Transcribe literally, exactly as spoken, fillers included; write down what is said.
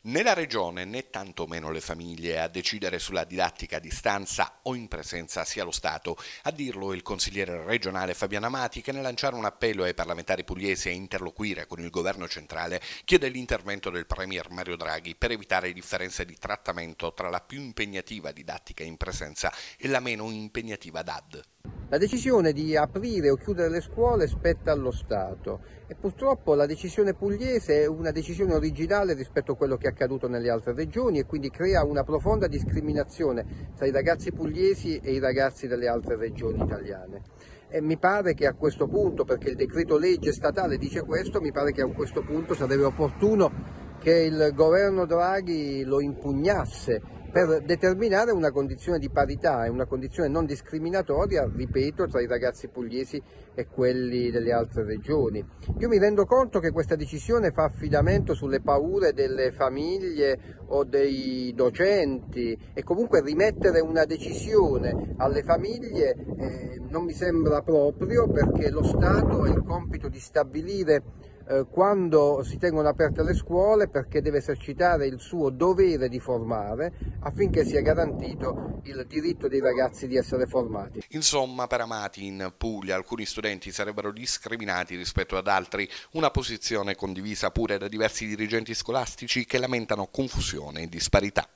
Né la regione né tantomeno le famiglie a decidere sulla didattica a distanza o in presenza sia lo Stato. A dirlo il consigliere regionale Fabiano Amati, che nel lanciare un appello ai parlamentari pugliesi a interloquire con il governo centrale chiede l'intervento del premier Mario Draghi per evitare differenze di trattamento tra la più impegnativa didattica in presenza e la meno impegnativa D A D. La decisione di aprire o chiudere le scuole spetta allo Stato e purtroppo la decisione pugliese è una decisione originale rispetto a quello che è accaduto nelle altre regioni e quindi crea una profonda discriminazione tra i ragazzi pugliesi e i ragazzi delle altre regioni italiane. E mi pare che a questo punto, perché il decreto legge statale dice questo, mi pare che a questo punto sarebbe opportuno che il governo Draghi lo impugnasse per determinare una condizione di parità e una condizione non discriminatoria, ripeto, tra i ragazzi pugliesi e quelli delle altre regioni. Io mi rendo conto che questa decisione fa affidamento sulle paure delle famiglie o dei docenti e comunque rimettere una decisione alle famiglie eh, non mi sembra proprio, perché lo Stato ha il compito di stabilire eh, quando si tengono aperte le scuole, perché deve esercitare il suo dovere di formare affinché sia garantito il diritto dei ragazzi di essere formati. Insomma, per Amati in Puglia alcuni studenti sarebbero discriminati rispetto ad altri, una posizione condivisa pure da diversi dirigenti scolastici che lamentano confusione e disparità.